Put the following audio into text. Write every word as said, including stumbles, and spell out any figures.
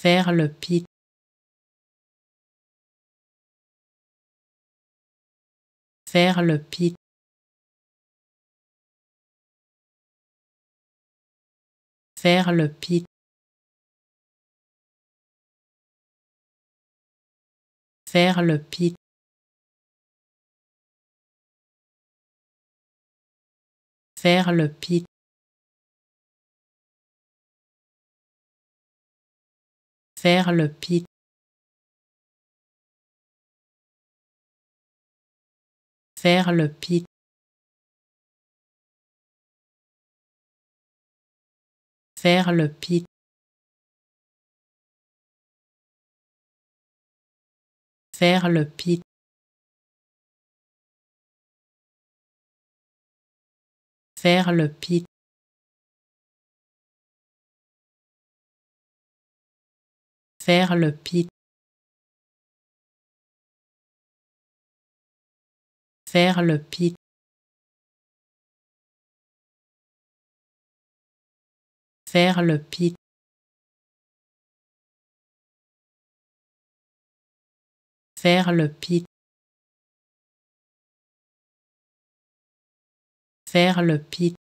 Faire le pit. Faire le pit. Faire le pit. Faire le pit. Faire le pit. Faire le pit. Faire le pit. Faire le pit. Faire le pit. Faire le pit. Faire le pit. Faire le pit. Faire le pit. Faire le pit. Faire le pit.